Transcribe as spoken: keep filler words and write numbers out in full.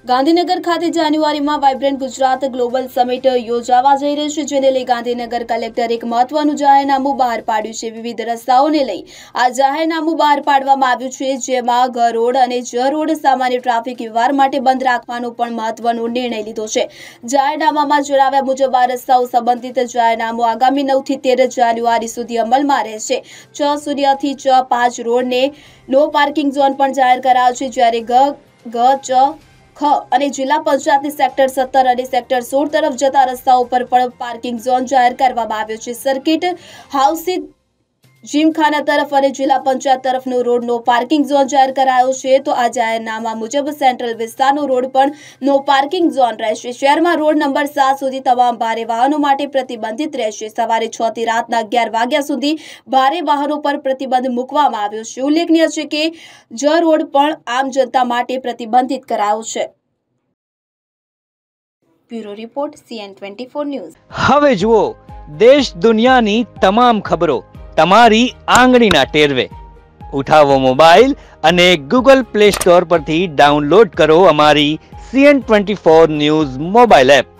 ગાંધીનગર ખાતે જાન્યુઆરીમાં vibrant Gujarat global summit યોજાવા જઈ રહી છે, જેને લઈ ગાંધીનગર કલેક્ટર એક મહત્વનું જાહેરનામું બહાર પાડ્યું છે। વિવિધ રસ્તાઓને લઈ આ જાહેરનામું બહાર પાડવામાં આવ્યું છે, જેમાં ગ રોડ અને જ રોડ સામાન્ય ટ્રાફિક વ્યવહાર માટે બંધ રાખવાનો પણ મહત્વનો નિર્ણય લીધો છે। જાહેરનામામાં જણાવ્યા મુજબ આ રસ્તાઓ સંબંધિત જાહેરનામું આગામી નવ થી તેર જાન્યુઆરી સુધી અમલમાં રહેશે। ચ શૂન્યથી ચ પાંચ રોડને નો પાર્કિંગ ઝોન પણ જાહેર કરાયો છે, જ્યારે ગ ગ ચ ખ અને જિલ્લા પંચાયતની સેક્ટર સત્તર અને સેક્ટર સોળ તરફ જતા રસ્તાઓ પર પણ પાર્કિંગ ઝોન જાહેર કરવામાં આવ્યો છે। સર્કિટ હાઉસથી જીમખાના તરફ અને જિલ્લા પંચાયત તરફનો રોડ નો પાર્કિંગ ઝોન જાહેર કરાયો છે, તો આ જાહેરનામા મુજબ સેન્ટ્રલ વિસ્તારનો રોડ પણ નો પાર્કિંગ ઝોન રહેશે। શહેરમાં રોડ નંબર સાત સુધી તમામ ભારે વાહનો માટે પ્રતિબંધિત રહેશે। સવારે છ થી રાતના અગિયાર વાગ્યા સુધી ભારે વાહનો પર પ્રતિબંધ મૂકવામાં આવ્યો છે। ઉલ્લેખનીય છે કે જ રોડ પણ આમ જનતા માટે પ્રતિબંધિત કરાયો છે। Bureau report C N twenty four news. હવે જુઓ દેશ દુનિયાની તમામ ખબરો તમારી આંગળીના ટેરવે। ઉઠાવો મોબાઈલ અને ગૂગલ પ્લે સ્ટોર પરથી ડાઉનલોડ કરો અમારી C N twenty four news mobile app.